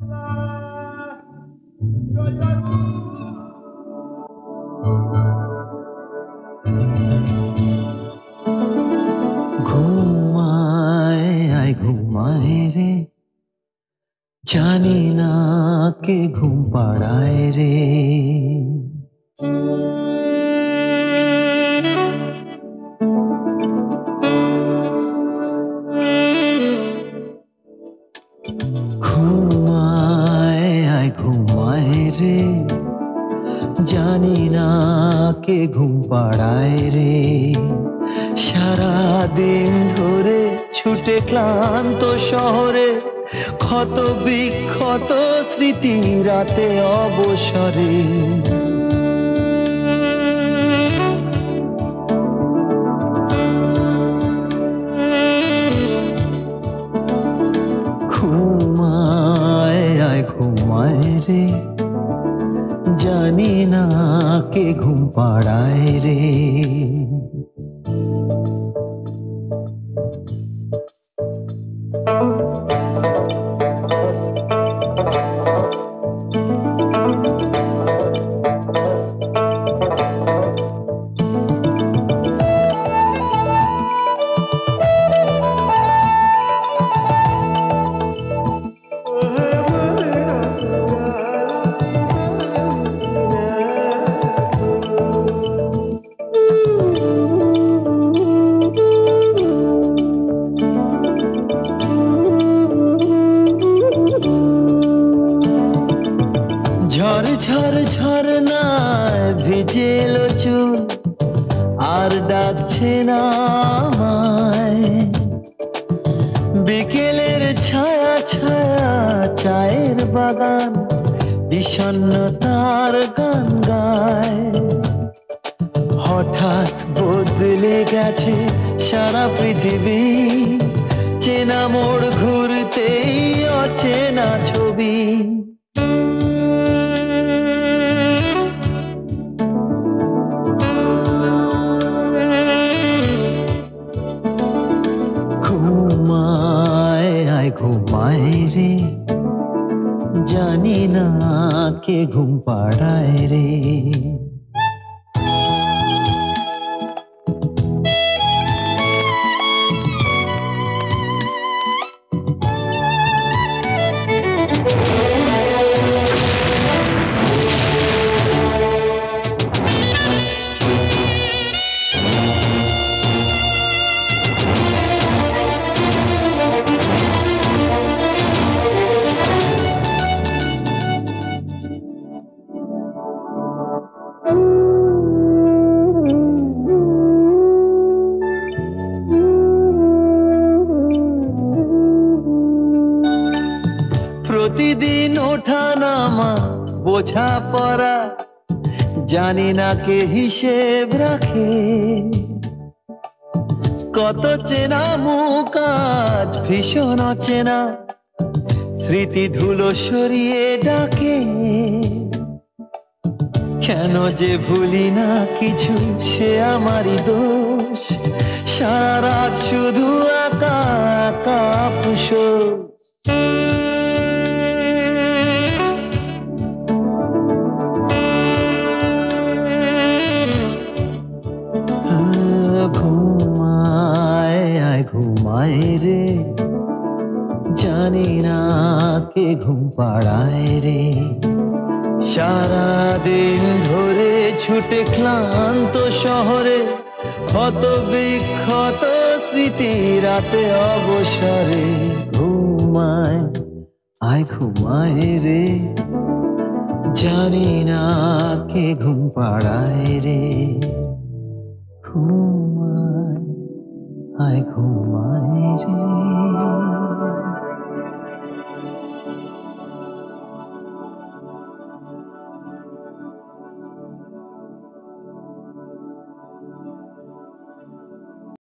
ঘুমায় আয় ঘুমায় রে, জানি না কে ঘুম পাড়ায় রে। ঘুমায় আয় ঘুমায় রে, জানি না কে ঘুম পাড়ায় রে। সারা দিন ধরে ছুটে ক্লান্ত শহরে, ক্ষত বিক্ষত স্মৃতি রাতে অবসরে। ঘুমায় আয় ঘুমায় রে, জানি না কে ঘুম পাড়ায় রে। ঝড় ঝড় ঝরনায় ভিজে এলো চুল, আর ডাকছে না আমায়। বিকেলের ছায়া ছায়া চায়ের বাগান, বিষণ্ণতার গান গায়। হঠাৎ বদলে গেছে সারা পৃথিবী, চেনা মোড় ঘুরতেই অচেনা ছবি। ঘুমায় আয় ঘুমায় রে, জানি না কে ঘুম পাড়ায় রে। প্রতিদিন ওঠা নামা বোঝা পড়া, জানি না কে হিসেব রাখে। কত চেনা মুখ আজ ভীষণ অচেনা, স্মৃতি ধুলো সরিয়ে ডাকে। কেন যে ভুলি না কিছু, সে আমারই দোষ। সারা রাত শুধু একা একা আফসোস। ঘুমায় আয় ঘুমায় রে, জানি না কে ঘুম পাড়ায় রে। সারা দিন ধরে ছুটে ক্লান্ত শহরে, ক্ষত বিক্ষত স্মৃতি রাতে অবসরে। ঘুমায় আয় ঘুমায় রে, জানি না কে ঘুম পাড়ায় রে। ঘুমায় আয় ঘুমায় রে।